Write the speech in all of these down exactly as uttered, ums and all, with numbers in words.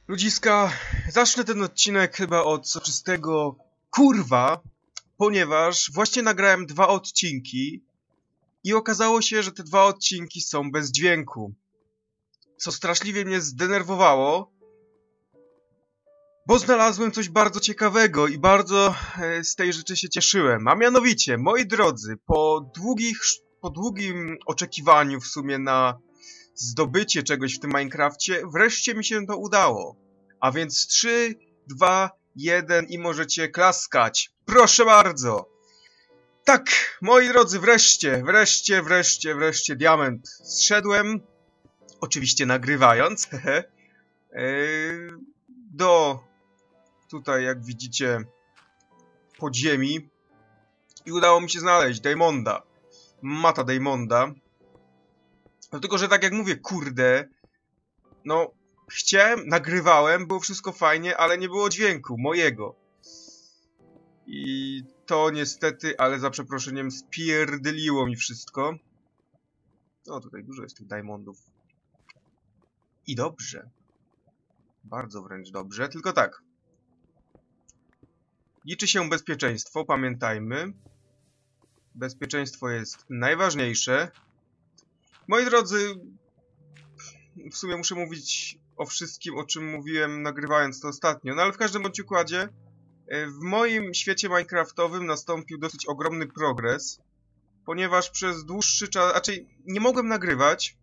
Ludziska, zacznę ten odcinek chyba od soczystego kurwa, ponieważ właśnie nagrałem dwa odcinki i okazało się, że te dwa odcinki są bez dźwięku. Co straszliwie mnie zdenerwowało, bo znalazłem coś bardzo ciekawego i bardzo e, z tej rzeczy się cieszyłem. A mianowicie, moi drodzy, po długich, po długim oczekiwaniu w sumie na zdobycie czegoś w tym Minecrafcie, wreszcie mi się to udało. A więc trzy, dwa, jeden i możecie klaskać. Proszę bardzo. Tak, moi drodzy, wreszcie, wreszcie, wreszcie, wreszcie diament zszedłem. Oczywiście nagrywając. Do tutaj, jak widzicie, podziemi. I udało mi się znaleźć Diamonda. Mata Diamonda. Dlatego, że tak jak mówię, kurde, no, chciałem, nagrywałem, było wszystko fajnie, ale nie było dźwięku, mojego. I to niestety, ale za przeproszeniem, spierdyliło mi wszystko. O, tutaj dużo jest tych diamondów. I dobrze. Bardzo wręcz dobrze, tylko tak. Liczy się bezpieczeństwo, pamiętajmy. Bezpieczeństwo jest najważniejsze. Moi drodzy, w sumie muszę mówić o wszystkim, o czym mówiłem nagrywając to ostatnio. No ale w każdym bądź układzie, w moim świecie minecraftowym nastąpił dosyć ogromny progres, ponieważ przez dłuższy czas, raczej nie mogłem nagrywać,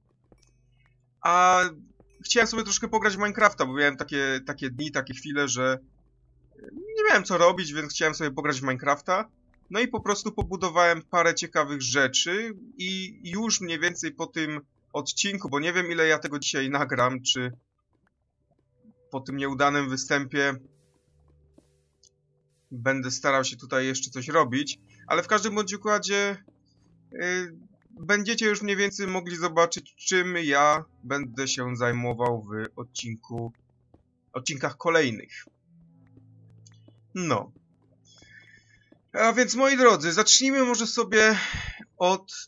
a chciałem sobie troszkę pograć w Minecrafta, bo miałem takie, takie dni, takie chwile, że nie miałem co robić, więc chciałem sobie pograć w Minecrafta. No i po prostu pobudowałem parę ciekawych rzeczy i już mniej więcej po tym odcinku, bo nie wiem ile ja tego dzisiaj nagram, czy po tym nieudanym występie będę starał się tutaj jeszcze coś robić, ale w każdym bądź układzie yy, będziecie już mniej więcej mogli zobaczyć, czym ja będę się zajmował w odcinku, odcinkach kolejnych. No. A więc moi drodzy, zacznijmy może sobie od...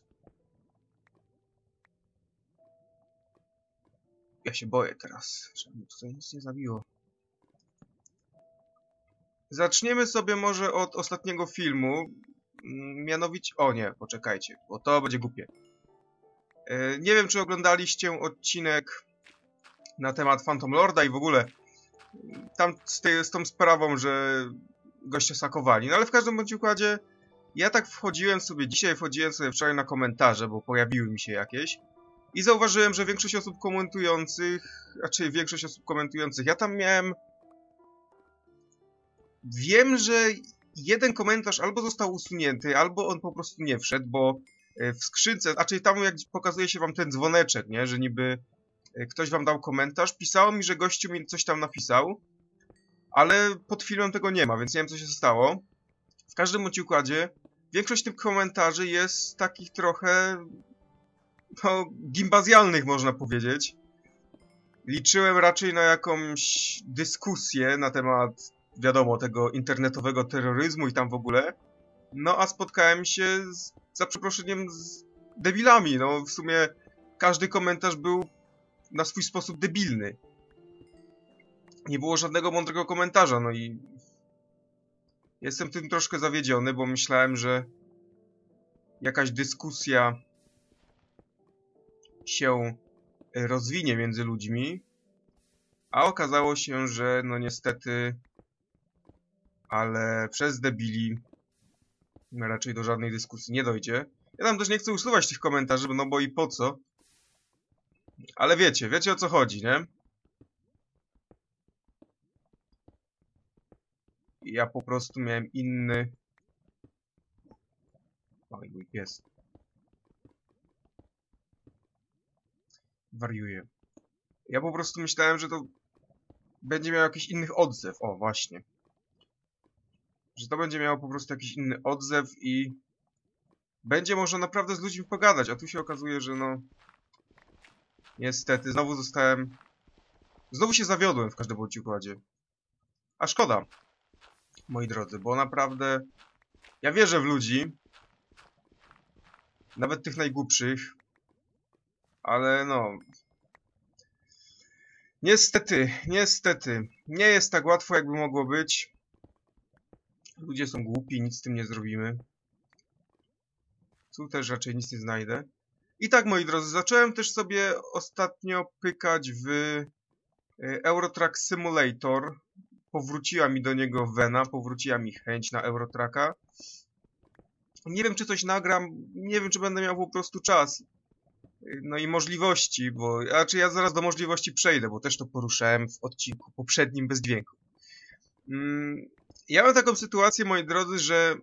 Ja się boję teraz, żeby mi tutaj nic nie zabiło. Zaczniemy sobie może od ostatniego filmu. Mianowicie... O nie, poczekajcie, bo to będzie głupie. Yy, nie wiem, czy oglądaliście odcinek na temat Phantom Lorda i w ogóle tam z, tej, z tą sprawą, że gościa sakowali. No ale w każdym bądź układzie ja tak wchodziłem sobie, dzisiaj wchodziłem sobie wczoraj na komentarze, bo pojawiły mi się jakieś. I zauważyłem, że większość osób komentujących, raczej większość osób komentujących, ja tam miałem... Wiem, że jeden komentarz albo został usunięty, albo on po prostu nie wszedł, bo w skrzynce, raczej tam jak pokazuje się wam ten dzwoneczek, nie, że niby ktoś wam dał komentarz, pisało mi, że gościu mi coś tam napisał, ale pod filmem tego nie ma, więc nie wiem co się stało. W każdym bądź układzie większość tych komentarzy jest takich trochę... no, gimbazjalnych można powiedzieć. Liczyłem raczej na jakąś dyskusję na temat, wiadomo, tego internetowego terroryzmu i tam w ogóle. No a spotkałem się z, za przeproszeniem, z debilami. No w sumie każdy komentarz był na swój sposób debilny. Nie było żadnego mądrego komentarza, no i... Jestem tym troszkę zawiedziony, bo myślałem, że jakaś dyskusja się rozwinie między ludźmi, a okazało się, że no niestety, ale przez debili raczej do żadnej dyskusji nie dojdzie. Ja tam też nie chcę usuwać tych komentarzy, no bo i po co? Ale wiecie, wiecie o co chodzi, nie? Ja po prostu miałem inny... Oj, mój pies. Wariuję. Ja po prostu myślałem, że to będzie miał jakiś inny odzew. O, właśnie. Że to będzie miało po prostu jakiś inny odzew i będzie można naprawdę z ludźmi pogadać, a tu się okazuje, że no... Niestety, znowu zostałem... Znowu się zawiodłem w każdym bądź układzie. A szkoda, moi drodzy, bo naprawdę... Ja wierzę w ludzi. Nawet tych najgłupszych. Ale no... Niestety, niestety. Nie jest tak łatwo, jakby mogło być. Ludzie są głupi, nic z tym nie zrobimy. Tu też raczej nic nie znajdę. I tak, moi drodzy, zacząłem też sobie ostatnio pykać w Eurotrack Simulator. Powróciła mi do niego wena, powróciła mi chęć na Eurotracka. Nie wiem, czy coś nagram, nie wiem, czy będę miał po prostu czas. No i możliwości, bo... Znaczy ja zaraz do możliwości przejdę, bo też to poruszałem w odcinku poprzednim bez dźwięku. Mm, ja mam taką sytuację, moi drodzy, że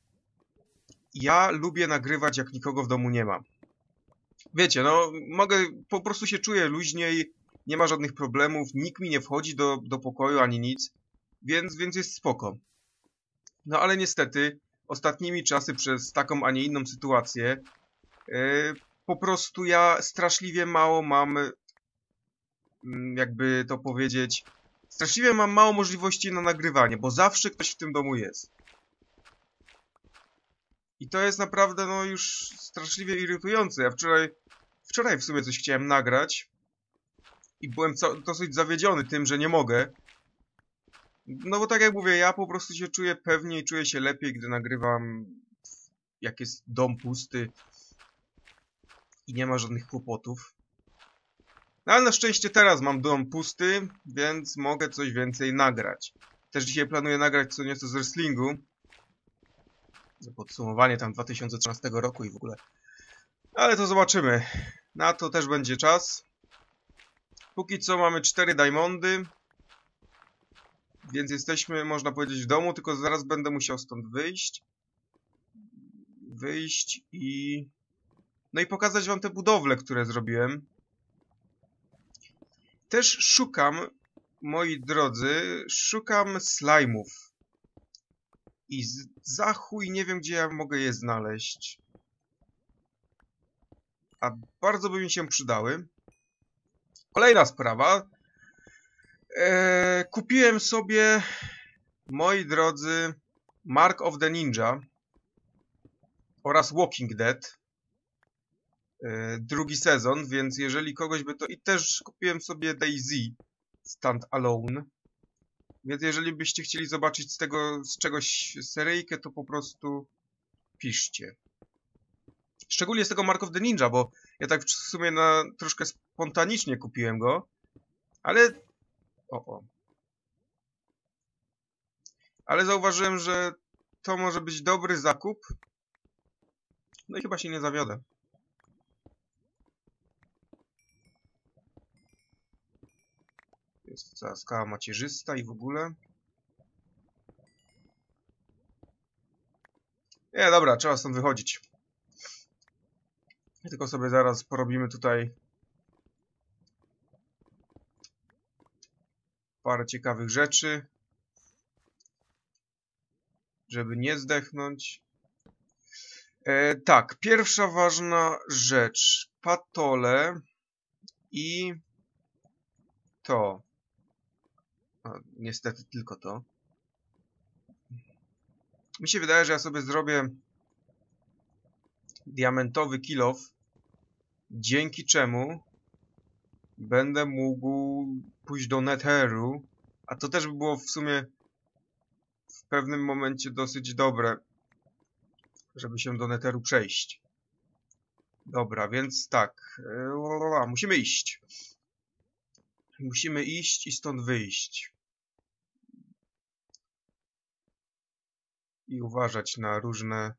ja lubię nagrywać, jak nikogo w domu nie ma. Wiecie, no, mogę, po prostu się czuję luźniej, nie ma żadnych problemów, nikt mi nie wchodzi do, do pokoju ani nic, więc, więc jest spoko. No ale niestety, ostatnimi czasy przez taką, a nie inną sytuację, yy, po prostu ja straszliwie mało mam, yy, jakby to powiedzieć, straszliwie mam mało możliwości na nagrywanie, bo zawsze ktoś w tym domu jest. I to jest naprawdę, no, już straszliwie irytujące. Ja wczoraj, wczoraj w sumie coś chciałem nagrać i byłem dosyć zawiedziony tym, że nie mogę. No bo tak jak mówię, ja po prostu się czuję pewniej, czuję się lepiej, gdy nagrywam, jak jest dom pusty i nie ma żadnych kłopotów. No ale na szczęście teraz mam dom pusty, więc mogę coś więcej nagrać. Też dzisiaj planuję nagrać co nieco z wrestlingu. Podsumowanie tam dwa tysiące trzynastego roku i w ogóle. Ale to zobaczymy. Na to też będzie czas. Póki co mamy cztery diamondy. Więc jesteśmy, można powiedzieć, w domu, tylko zaraz będę musiał stąd wyjść. Wyjść i... No i pokazać wam te budowle, które zrobiłem. Też szukam, moi drodzy, szukam slajmów. I za chuj nie wiem, gdzie ja mogę je znaleźć. A bardzo by mi się przydały. Kolejna sprawa. Eee, kupiłem sobie, moi drodzy, Mark of the Ninja oraz Walking Dead. Eee, drugi sezon, więc jeżeli kogoś by to... I też kupiłem sobie DayZ Stand Alone. Więc jeżeli byście chcieli zobaczyć z tego, z czegoś seryjkę, to po prostu piszcie. Szczególnie z tego Mark of the Ninja, bo ja tak w sumie na troszkę spontanicznie kupiłem go. Ale... O, o. Ale zauważyłem, że to może być dobry zakup. No i chyba się nie zawiodę. Jest cała skała macierzysta i w ogóle. Nie, dobra, trzeba stąd wychodzić. Tylko sobie zaraz porobimy tutaj parę ciekawych rzeczy, żeby nie zdechnąć. E, tak, pierwsza ważna rzecz. Patole i to. A, niestety tylko to. Mi się wydaje, że ja sobie zrobię diamentowy kill off, dzięki czemu będę mógł pójść do Netheru, a to też by było w sumie w pewnym momencie dosyć dobre, żeby się do Netheru przejść. Dobra, więc tak, musimy iść. Musimy iść i stąd wyjść. I uważać na różne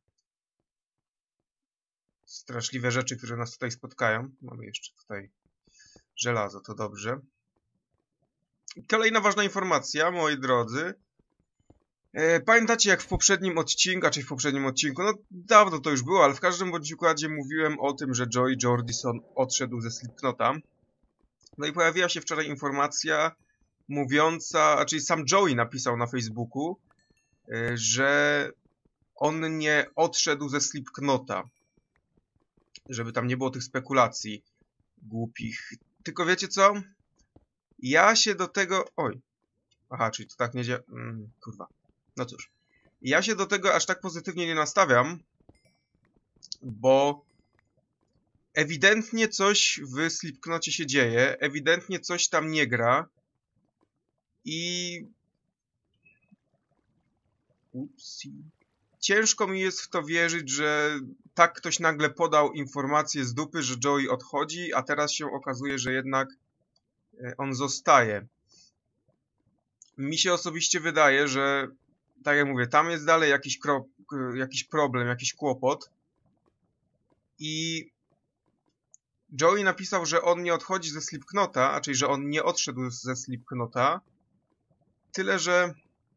straszliwe rzeczy, które nas tutaj spotkają. Mamy jeszcze tutaj żelazo, to dobrze. Kolejna ważna informacja, moi drodzy. E, pamiętacie, jak w poprzednim odcinku, a czy w poprzednim odcinku, no dawno to już było, ale w każdym bądź układzie mówiłem o tym, że Joey Jordison odszedł ze Slipknota. No i pojawiła się wczoraj informacja mówiąca, a czyli sam Joey napisał na Facebooku, e, że on nie odszedł ze Slipknota. Żeby tam nie było tych spekulacji głupich. Tylko wiecie co? Ja się do tego... Oj. Aha, czyli to tak nie dzieje... Mm, kurwa. No cóż. Ja się do tego aż tak pozytywnie nie nastawiam, bo ewidentnie coś w Slipknocie się dzieje, ewidentnie coś tam nie gra i... Upsi. Ciężko mi jest w to wierzyć, że tak ktoś nagle podał informację z dupy, że Joey odchodzi, a teraz się okazuje, że jednak on zostaje. Mi się osobiście wydaje, że tak jak mówię, tam jest dalej jakiś, krop, jakiś problem, jakiś kłopot i Joey napisał, że on nie odchodzi ze Slipknota, a czyli że on nie odszedł ze Slipknota, tyle że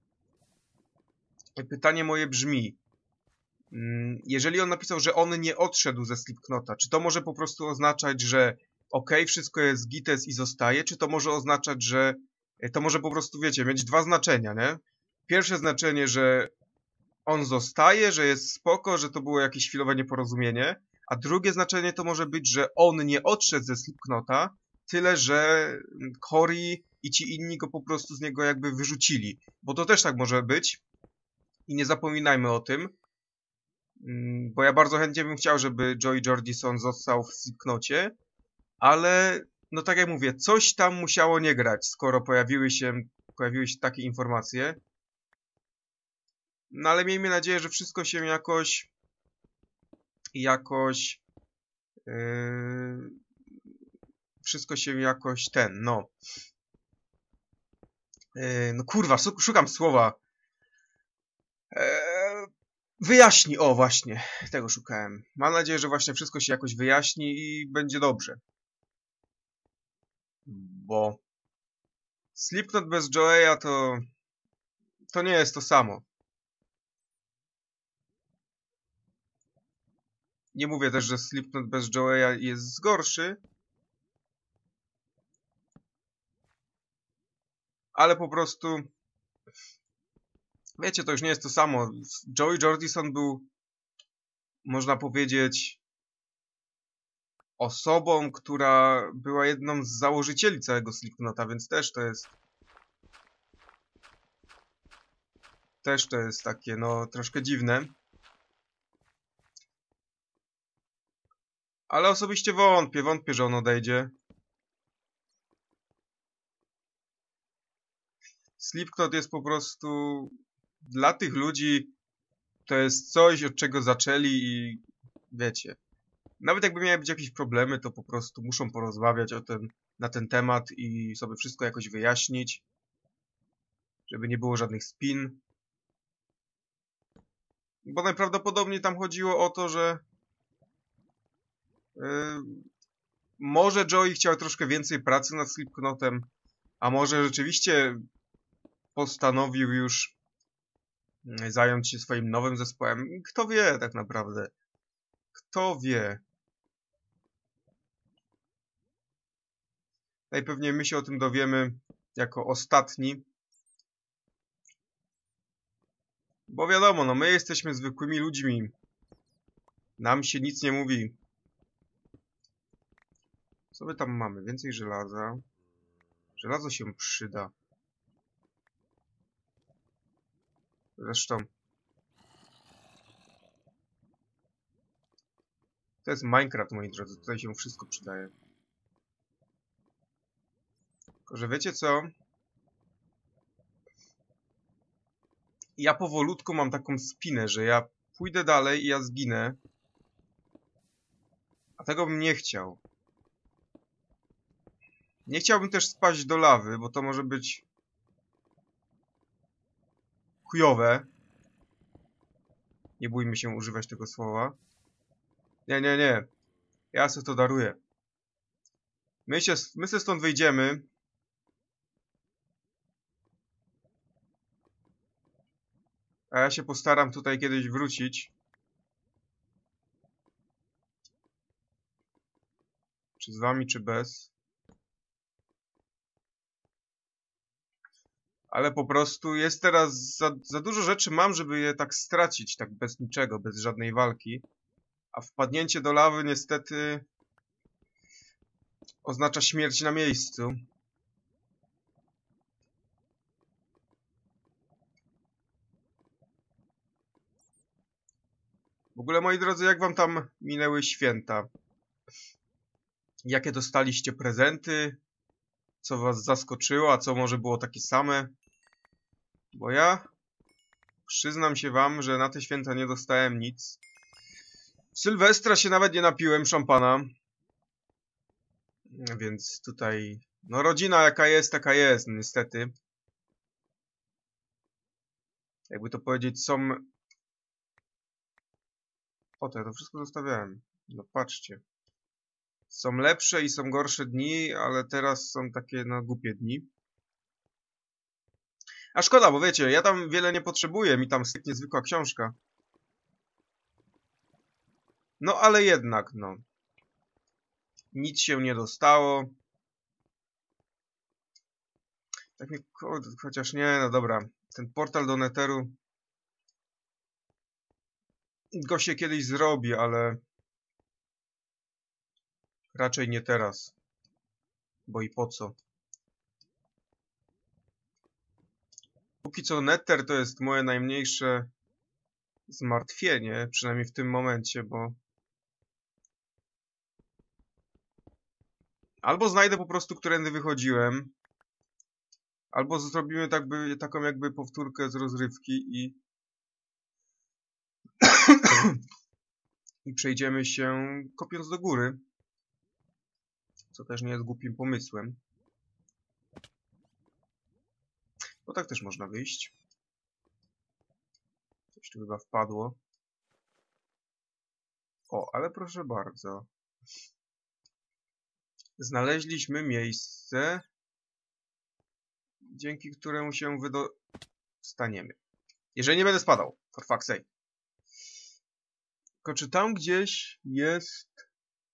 pytanie moje brzmi, jeżeli on napisał, że on nie odszedł ze Slipknota, czy to może po prostu oznaczać, że ok, wszystko jest gites i zostaje, czy to może oznaczać, że to może po prostu, wiecie, mieć dwa znaczenia, nie? Pierwsze znaczenie, że on zostaje, że jest spoko, że to było jakieś chwilowe nieporozumienie, a drugie znaczenie to może być, że on nie odszedł ze Slipknota, tyle że Corey i ci inni go po prostu z niego jakby wyrzucili, bo to też tak może być i nie zapominajmy o tym, bo ja bardzo chętnie bym chciał, żeby Joey Jordison został w Slipknocie, ale no tak jak mówię, coś tam musiało nie grać, skoro pojawiły się, pojawiły się takie informacje. No ale miejmy nadzieję, że wszystko się jakoś jakoś yy, wszystko się jakoś ten, no yy, no kurwa, szukam słowa yy, wyjaśni, o właśnie, tego szukałem. Mam nadzieję, że właśnie wszystko się jakoś wyjaśni i będzie dobrze. Bo Slipknot bez Joeya to to nie jest to samo. Nie mówię też, że Slipknot bez Joeya jest gorszy, ale po prostu wiecie, to już nie jest to samo. Joey Jordison był, można powiedzieć, osobą, która była jedną z założycieli całego Slipknota, więc też to jest też to jest takie, no, troszkę dziwne. Ale osobiście wątpię, wątpię, że on odejdzie. Slipknot jest po prostu dla tych ludzi, to jest coś, od czego zaczęli i wiecie. Nawet jakby miały być jakieś problemy, to po prostu muszą porozmawiać o tym, na ten temat i sobie wszystko jakoś wyjaśnić. Żeby nie było żadnych spin. Bo najprawdopodobniej tam chodziło o to, że yy, może Joey chciał troszkę więcej pracy nad Slipknotem, a może rzeczywiście postanowił już zająć się swoim nowym zespołem. Kto wie tak naprawdę? Kto wie? Najpewniej my się o tym dowiemy jako ostatni. Bo wiadomo, no my jesteśmy zwykłymi ludźmi. Nam się nic nie mówi. Co my tam mamy? Więcej żelaza. Żelazo się przyda. Zresztą to jest Minecraft, moi drodzy. Tutaj się wszystko przydaje. Tylko, że wiecie co? Ja powolutku mam taką spinę, że ja pójdę dalej i ja zginę. A tego bym nie chciał. Nie chciałbym też spaść do lawy, bo to może być chujowe. Nie bójmy się używać tego słowa. Nie, nie, nie. Ja sobie to daruję. My się, my się stąd wyjdziemy. A ja się postaram tutaj kiedyś wrócić. Czy z wami, czy bez. Ale po prostu jest teraz za, za dużo rzeczy mam, żeby je tak stracić, tak bez niczego, bez żadnej walki. A wpadnięcie do lawy niestety oznacza śmierć na miejscu. W ogóle, moi drodzy, jak wam tam minęły święta? Jakie dostaliście prezenty? Co was zaskoczyło, a co może było takie same? Bo ja przyznam się wam, że na te święta nie dostałem nic. W Sylwestra się nawet nie napiłem szampana. Więc tutaj... No rodzina jaka jest, taka jest, niestety. Jakby to powiedzieć, są... O, to ja to wszystko zostawiałem. No patrzcie. Są lepsze i są gorsze dni, ale teraz są takie, no, głupie dni. A szkoda, bo wiecie, ja tam wiele nie potrzebuję, mi tam styknie zwykła książka. No, ale jednak, no. Nic się nie dostało. Tak mi, chociaż nie, no dobra. Ten portal do Netheru go się kiedyś zrobi, ale raczej nie teraz. Bo i po co? Póki co Nether to jest moje najmniejsze zmartwienie, przynajmniej w tym momencie, bo albo znajdę po prostu, którędy wychodziłem, albo zrobimy tak by, taką jakby powtórkę z rozrywki i i przejdziemy się kopiąc do góry, co też nie jest głupim pomysłem. Bo tak też można wyjść. Coś tu chyba wpadło. O, ale proszę bardzo. Znaleźliśmy miejsce, dzięki któremu się wydostaniemy. Jeżeli nie będę spadał, for fuck's sake. Tylko czy tam gdzieś jest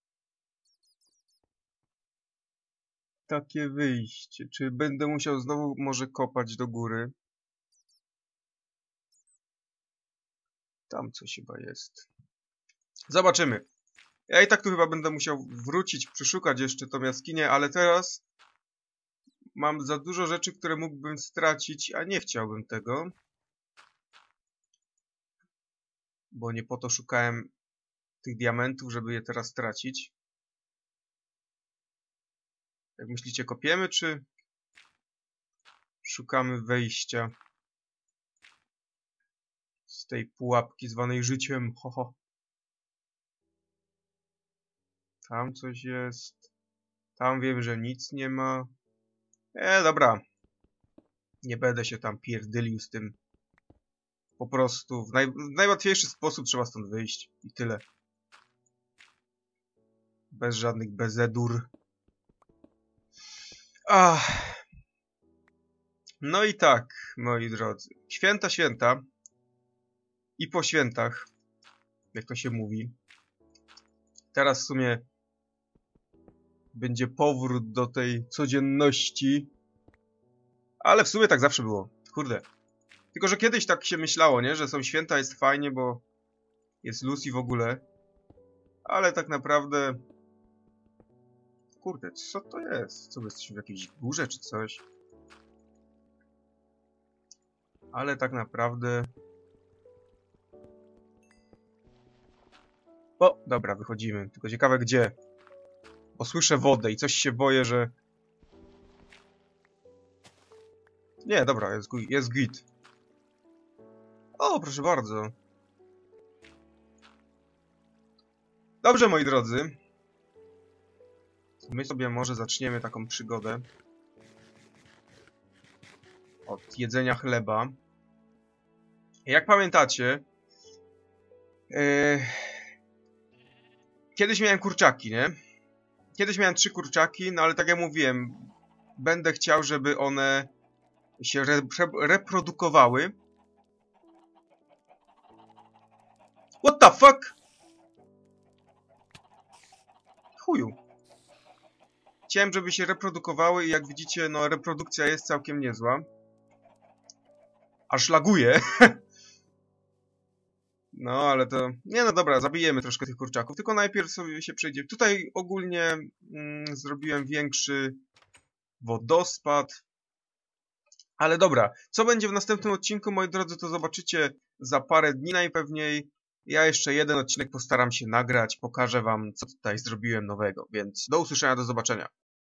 takie wyjście? Czy będę musiał znowu może kopać do góry? Tam coś chyba jest. Zobaczymy. Ja i tak tu chyba będę musiał wrócić, przeszukać jeszcze tą jaskinię, ale teraz mam za dużo rzeczy, które mógłbym stracić, a nie chciałbym tego. Bo nie po to szukałem tych diamentów, żeby je teraz stracić. Jak myślicie, kopiemy, czy szukamy wejścia z tej pułapki zwanej życiem? Ho, ho. Tam coś jest. Tam wiem, że nic nie ma. E, dobra. Nie będę się tam pierdylił z tym. Po prostu w, naj... w najłatwiejszy sposób trzeba stąd wyjść. I tyle. Bez żadnych bezedur. Ach. No i tak, moi drodzy. Święta, święta. I po świętach. Jak to się mówi. Teraz w sumie będzie powrót do tej codzienności. Ale w sumie tak zawsze było. Kurde. Tylko, że kiedyś tak się myślało, nie? Że są święta, jest fajnie, bo jest luz i w ogóle. Ale tak naprawdę... Kurde, co to jest? Co, my jesteśmy w jakiejś górze czy coś? Ale tak naprawdę... O, dobra, wychodzimy. Tylko ciekawe gdzie. Bo słyszę wodę i coś się boję, że... Nie, dobra, jest, jest git. O, proszę bardzo. Dobrze, moi drodzy. My sobie może zaczniemy taką przygodę od jedzenia chleba. Jak pamiętacie, yy... kiedyś miałem kurczaki, nie? Kiedyś miałem trzy kurczaki, no ale tak jak mówiłem, będę chciał, żeby one się re reprodukowały. What the fuck? Chuju. Chciałem, żeby się reprodukowały i jak widzicie, no reprodukcja jest całkiem niezła. Aż laguje. No, ale to... Nie, no dobra, zabijemy troszkę tych kurczaków. Tylko najpierw sobie się przejdziemy. Tutaj ogólnie mm, zrobiłem większy wodospad. Ale dobra, co będzie w następnym odcinku, moi drodzy, to zobaczycie za parę dni najpewniej. Ja jeszcze jeden odcinek postaram się nagrać, pokażę wam, co tutaj zrobiłem nowego, więc do usłyszenia, do zobaczenia.